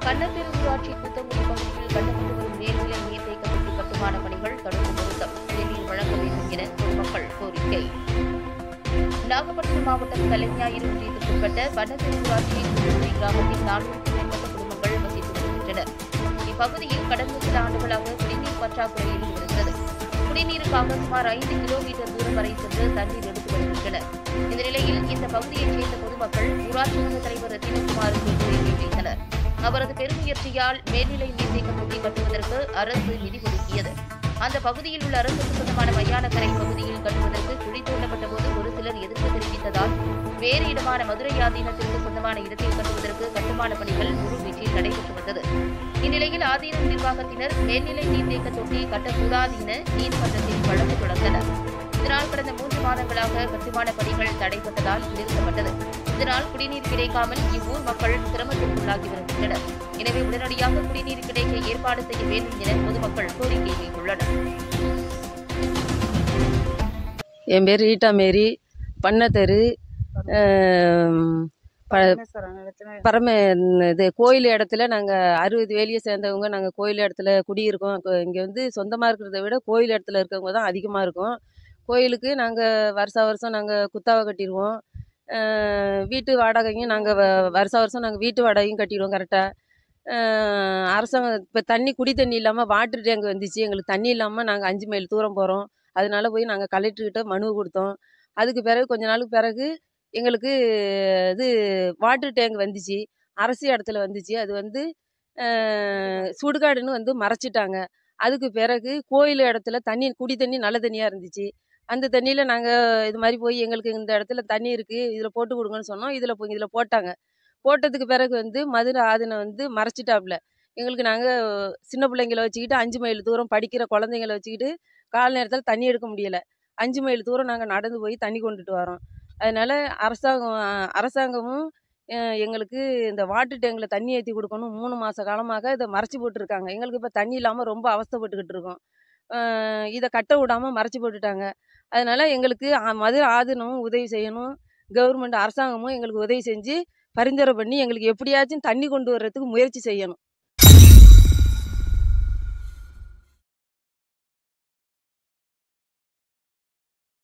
கண்ணத்தெரு ஊராட்சி கூத்தங்குடி பகுதியில் கட்டப்பட்டு வரும் மேல்நிலை நீர்த்தேக்க தொட்டி கட்டுமான பணிகள் தடுப்பு நிறுத்தம் நீர் வழங்க வேண்டும் என பொதுமக்கள் கோரிக்கை. நாகப்பட்டினம் மாவட்டம் கலைஞாயிறு ஒன்றியத்திற்குட்பட்ட கண்ணத்தெரு ஊராட்சி கூத்தங்குடி கிராமத்தில் 400க்கும் மேற்பட்ட குடும்பங்கள் வசித்து வருகின்றன. இப்பகுதியில் கடந்த சில ஆண்டுகளாக குடிநீர் பற்றாக்குறை இருந்து வருகிறது. குடிநீருக்காக சுமார் 5 கிலோமீட்டர் தூரம் வரை சென்று தண்ணீர் எடுத்து வருகின்றனர். இந்த நிலையில் இந்த பகுதியைச் சேர்ந்த பொதுமக்கள் ஊராட்சி மன்ற தலைவர் ரத்தினகுமாருக்கு கோரிக்கை வைத்தனர். அவரது பெருமுயற்சியால் மேல்நிலை நீர்த்தேக்க தொட்டி கட்டுவதற்கு அரசு நிதி ஒதுக்கியது. அந்த பகுதியில் உள்ள அரசுக்கு சொந்தமான மையானக்கரை பகுதியில் கட்டுவதற்கு குழி தோண்டப்பட்ட போது ஒரு சிலர் எதிர்ப்பு தெரிவித்ததால் வேறு இடமான மதுரை ஆதீனத்திற்கு சொந்தமான இடத்தில் கட்டுவதற்கு கட்டுமான பணிகள் முழுவீச்சில் நடைபெற்று வந்தது. இந்நிலையில் ஆதீனம் நிர்வாகத்தினர் மேல்நிலை நீர்த்தேக்க தொட்டி கட்டக்கூடாது என நீதிமன்றத்தில் வழக்கு தொடர்ந்தனர். இதனால் கடந்த 3 மாதங்களாக கட்டுமான பணிகள் தடைப்பட்டதால் நிறுத்தப்பட்டது. இதனால் குடிநீர் கிடைக்காமல் இவ்வூர் மக்கள் சிரமத்திற்குள்ளாகி வருகின்றனர். எனவே உடனடியாக குடிநீர் கிடைக்க ஏற்பாடு செய்ய வேண்டும் என பொதுமக்கள் கோரிக்கை வைத்துள்ளனர். என் பேர் ரீட்டா மேரி, பண்ணத்தெரு இது கோயில் இடத்துல நாங்கள் 60 வேலியை சேர்ந்தவங்க. நாங்கள் கோயில் இடத்துல குடியிருக்கோம். இங்கே வந்து சொந்தமாக இருக்கிறத விட கோயில் இடத்துல இருக்கவங்க தான் அதிகமாக இருக்கும். கோயிலுக்கு நாங்கள் வருஷம் நாங்கள் குத்தாவை கட்டிடுவோம். வீட்டு வாடகையும் நாங்கள் வருஷம் நாங்கள் வீட்டு வாடகையும் கட்டிடுவோம் கரெக்டாக. அரசாங்கம் இப்போ குடி தண்ணி இல்லாமல் வாட்டர் டேங்க் வந்துச்சு. எங்களுக்கு தண்ணி இல்லாமல் நாங்கள் 5 மைல் தூரம் போகிறோம். அதனால போய் நாங்கள் கலெக்டர்கிட்ட மனு கொடுத்தோம். அதுக்கு பிறகு கொஞ்ச நாளுக்கு பிறகு எங்களுக்கு இது வாட்டர் டேங்க் வந்துச்சு. அரசு இடத்துல வந்துச்சு. அது வந்து சுடுகாடுன்னு வந்து மறைச்சிட்டாங்க. அதுக்கு பிறகு கோயில் இடத்துல குடி தண்ணி நல்ல தண்ணியாக இருந்துச்சு. அந்த தண்ணியில் நாங்கள் இது மாதிரி போய் எங்களுக்கு இந்த இடத்துல தண்ணி இருக்குது, இதில் போட்டு கொடுங்கன்னு சொன்னோம். இதில் போட்டாங்க. போட்டதுக்கு பிறகு வந்து மதுரை ஆதீனம் வந்து மறைச்சிட்டாப்புல. எங்களுக்கு நாங்கள் சின்ன பிள்ளைங்களை வச்சுக்கிட்டு 5 மைல் தூரம் படிக்கிற குழந்தைங்களை வச்சுக்கிட்டு கால நேரத்தில் தண்ணி எடுக்க முடியலை. 5 மைல் தூரம் நாங்கள் நடந்து போய் தண்ணி கொண்டுட்டு வரோம். அதனால் அரசாங்கமும் எங்களுக்கு இந்த வாட்டர் டேங்கில் தண்ணி ஏற்றி கொடுக்கணும். 3 மாத காலமாக இதை மறைச்சி போட்டுருக்காங்க. எங்களுக்கு இப்போ தண்ணி இல்லாமல் ரொம்ப அவஸ்தைப்பட்டுக்கிட்டு இருக்கோம். இதை கட்ட விடாமல் மறைச்சி போட்டுட்டாங்க. அதனால் எங்களுக்கு மதுரை ஆதீனமும் உதவி செய்யணும். கவர்மெண்ட் அரசாங்கமும் எங்களுக்கு உதவி செஞ்சு பரிந்துரை பண்ணி எங்களுக்கு எப்படியாச்சும் தண்ணி கொண்டு வர்றதுக்கு முயற்சி செய்யணும்.